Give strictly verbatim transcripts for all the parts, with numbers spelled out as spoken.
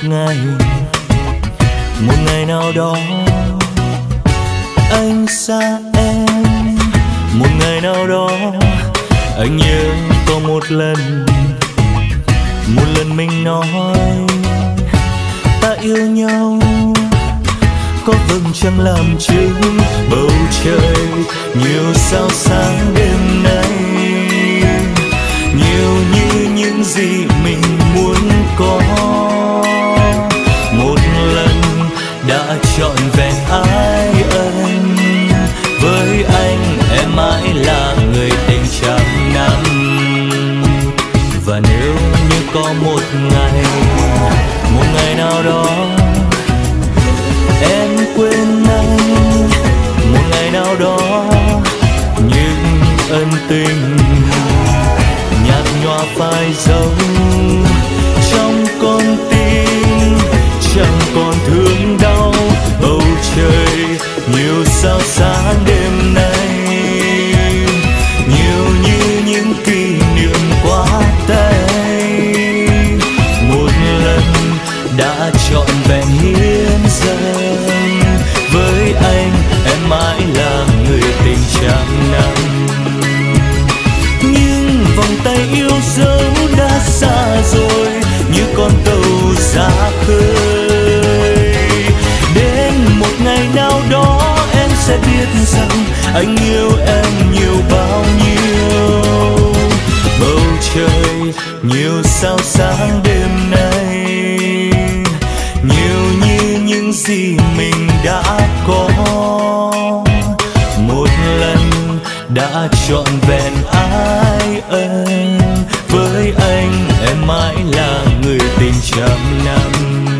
ngày, một ngày nào đó anh xa em, một ngày nào đó anh nhớ có một lần, một lần mình nói ta yêu nhau. Có vầng trăng làm chứng, bầu trời nhiều sao sáng đêm nay, nhiều như những gì mình muốn có. Một lần đã trọn vẹn ái ân, với anh em mãi là người tình trăm năm. Và nếu như có một ngày, một ngày nào đó em quên anh, một ngày nào đó những ân tình nhạt nhòa phai dấu trong con tim, chẳng còn thương đau. Bầu trời nhiều sao sáng đêm nay, nhiều như những kỷ niệm quá tay. Một lần đã trọn vẹn hiến dâng, với anh em mãi là người tình trăm năm. Nhưng vòng tay yêu dấu đã xa rồi, như con tàu ra khơi. Đến một ngày nào đó em sẽ biết rằng anh yêu em nhiều bao nhiêu. Bầu trời nhiều sao sáng đêm nay, nhiều như những gì mình đã có. Một lần đã trọn vẹn ái ân, với anh em mãi là người tình trăm năm.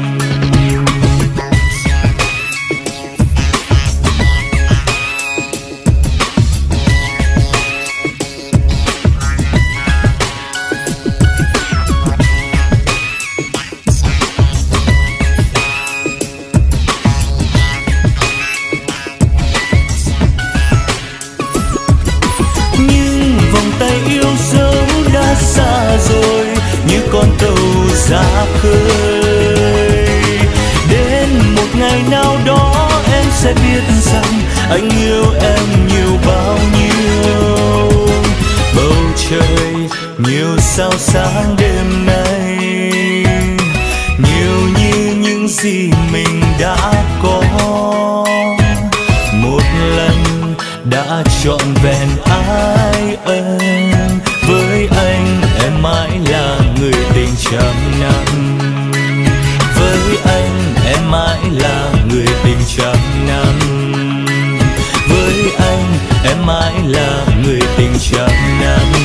Xa rồi như con tàu ra khơi. Đến một ngày nào đó em sẽ biết rằng anh yêu em nhiều bao nhiêu. Bầu trời nhiều sao sáng đêm nay, nhiều như những gì mình đã có. Một lần đã trọn vẹn ái ân, với anh em mãi là người tình trăm năm. Với anh em mãi là người tình trăm năm. Với anh em mãi là người tình trăm năm.